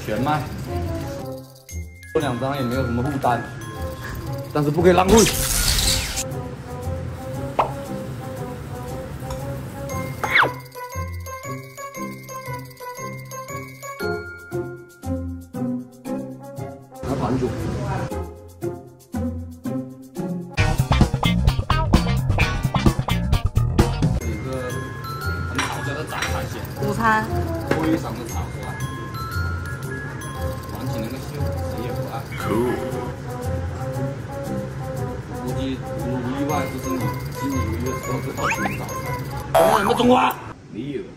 全麦，这2张也没有什么负担，但是不可以浪费。拿盘煮。 午餐非常的草率，玩起那个秀谁也不爱。估计无意外就是你心里有一个时候这道清早餐。什么中华？没有。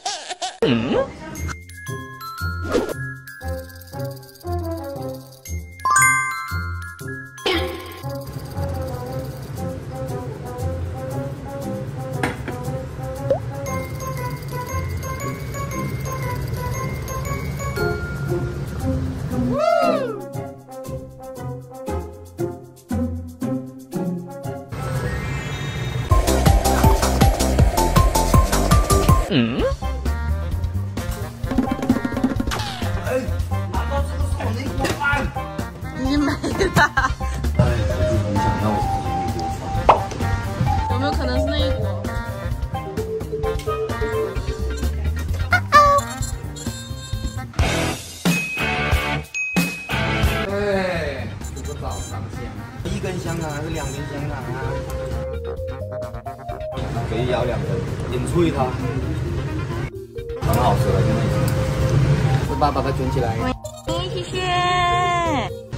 哎，难道这个是我那锅饭？ 已经没了。 哎，我就很想要我自己那锅饭。 有没有可能是那一锅？ 对，这个早上香，1根香肠还是2根香肠啊？可以舀2根，点脆它，很好吃了，现在已经。是吧？把它卷起来。 谢谢。